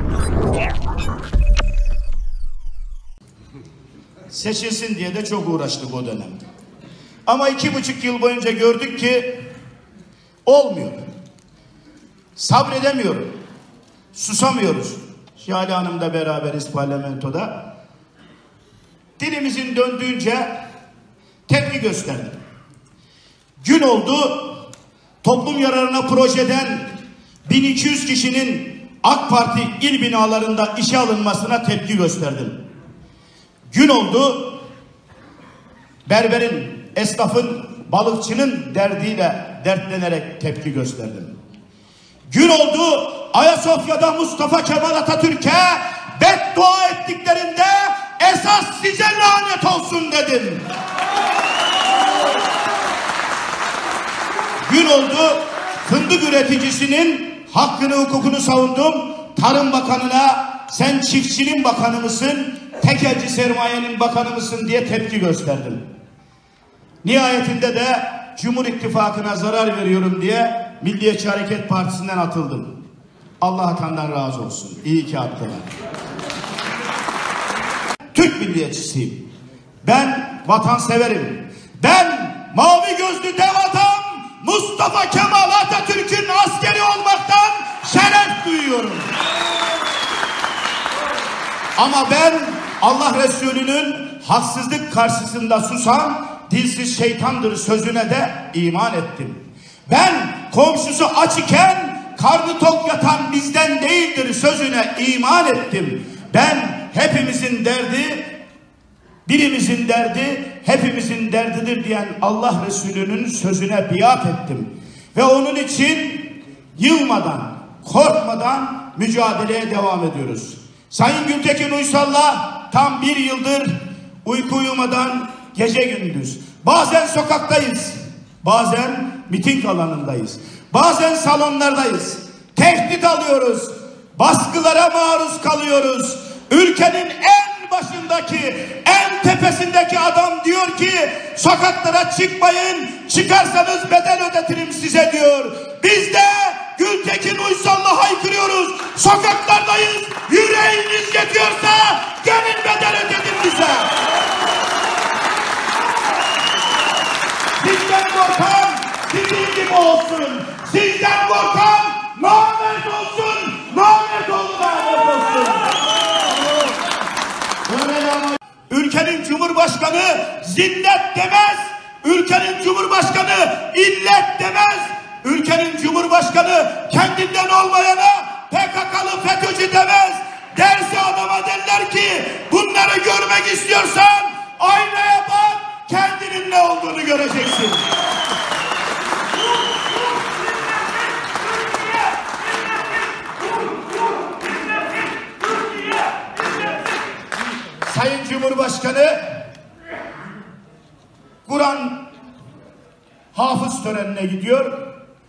Seçilsin diye de çok uğraştık o dönemde. Ama 2,5 yıl boyunca gördük ki olmuyor. Sabredemiyorum. Susamıyoruz. Şahane Hanım'la beraberiz parlamentoda. Dilimizin döndüğünce tepki gösterdik. Gün oldu, toplum yararına projeden 1200 kişinin AK Parti il binalarında işe alınmasına tepki gösterdim. Gün oldu, berberin, esnafın, balıkçının derdiyle dertlenerek tepki gösterdim. Gün oldu, Ayasofya'da Mustafa Kemal Atatürk'e beddua ettiklerinde esas size lanet olsun dedim. Gün oldu, fındık üreticisinin hakkını, hukukunu savundum. Tarım Bakanı'na sen çiftçinin bakanı mısın, tekelci sermayenin bakanı mısın diye tepki gösterdim. Nihayetinde de Cumhur İttifakı'na zarar veriyorum diye Milliyetçi Hareket Partisi'nden atıldım. Allah hatandan razı olsun. İyi ki attılar. Türk milliyetçisiyim. Ben vatanseverim. Ben mavi gözlü dev adam Mustafa Kemal Atatürk'ün askeri olmaktan şeref duyuyorum. Ama ben Allah Resulü'nün haksızlık karşısında susan dilsiz şeytandır sözüne de iman ettim. Ben komşusu aç iken karnı tok yatan bizden değildir sözüne iman ettim. Ben hepimizin derdi, birimizin derdi, hepimizin derdidir diyen Allah Resulü'nün sözüne biat ettim. Ve onun için yılmadan, korkmadan mücadeleye devam ediyoruz. Sayın Gültekin Uysal'la tam 1 yıldır uyku uyumadan gece gündüz. Bazen sokaktayız, bazen miting alanındayız, bazen salonlardayız. Tehdit alıyoruz, baskılara maruz kalıyoruz. Ülkenin en başındaki, en tepesindeki adam diyor ki sokaklara çıkmayın, çıkarsanız bedel ödetirim size diyor. Biz de Gültekin Uysal'la haykırıyoruz. Sokaklardayız. Yüreğiniz yetiyorsa gelin bedel ödetin bize. Sizden korkan sizin gibi olsun. Sizden korkan namet olsun. Namet olun, namet olsun. Ülkenin Cumhurbaşkanı zillet demez. Ülkenin Cumhurbaşkanı illet demez. Ülkenin Cumhurbaşkanı kendinden olmayana PKK'lı FETÖ'cü demez. Derse adama derler ki bunları görmek istiyorsan aynaya bak, kendinin ne olduğunu göreceksin. Sayın Cumhurbaşkanı Kur'an hafız törenine gidiyor.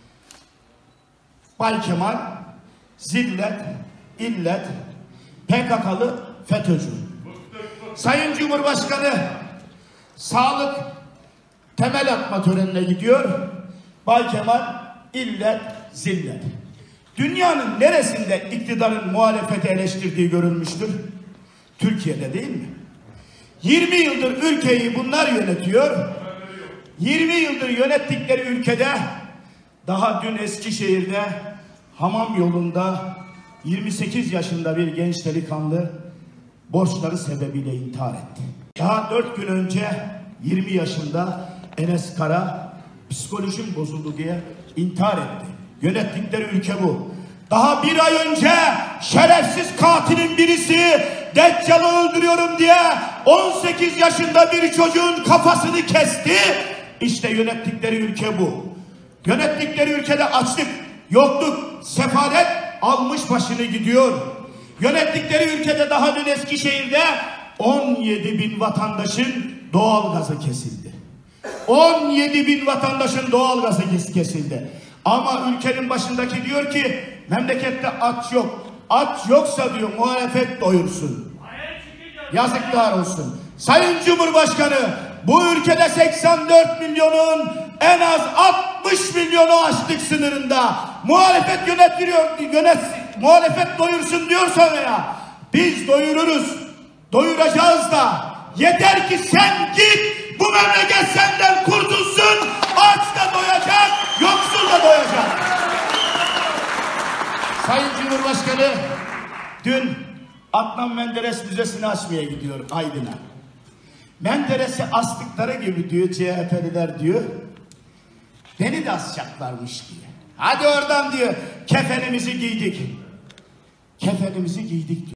Bay Kemal zillet, illet, PKK'lı FETÖ'cü. Sayın Cumhurbaşkanı sağlık temel atma törenine gidiyor. Bay Kemal illet, zillet. Dünyanın neresinde iktidarın muhalefeti eleştirdiği görülmüştür? Türkiye'de değil mi? 20 yıldır ülkeyi bunlar yönetiyor. 20 yıldır yönettikleri ülkede daha dün Eskişehir'de hamam yolunda 28 yaşında bir genç delikanlı borçları sebebiyle intihar etti. Daha 4 gün önce 20 yaşında Enes Kara psikolojim bozuldu diye intihar etti. Yönettikleri ülke bu. Daha 1 ay önce şerefsiz katilin birisi Deccal'ı öldürüyorum diye 18 yaşında bir çocuğun kafasını kesti. İşte yönettikleri ülke bu. Yönettikleri ülkede açlık, yokluk, sefalet almış başını gidiyor. Yönettikleri ülkede daha dün Eskişehir'de 17.000 vatandaşın doğalgazı kesildi. 17.000 vatandaşın doğalgazı kesildi. Ama ülkenin başındaki diyor ki memlekette aç yok. Aç yoksa diyor muhalefet doyursun. Yazıklar olsun. Sayın Cumhurbaşkanı, bu ülkede 84 milyonun en az 60 milyonu açlık sınırında. Muhalefet muhalefet doyursun diyorsan ya, biz doyururuz, doyuracağız da, yeter ki sen git, bu memleket senden kurtulsun, aç da doyacak, yoksul da doyacak. Sayın Cumhurbaşkanı, dün Adnan Menderes Müzesi'ni açmaya gidiyorum Aydın'a. Menderes'i astıkları gibi diyor CHP'liler diyor, beni de asacaklarmış diyor. Hadi oradan diyor, kefenimizi giydik. Kefenimizi giydik diyor.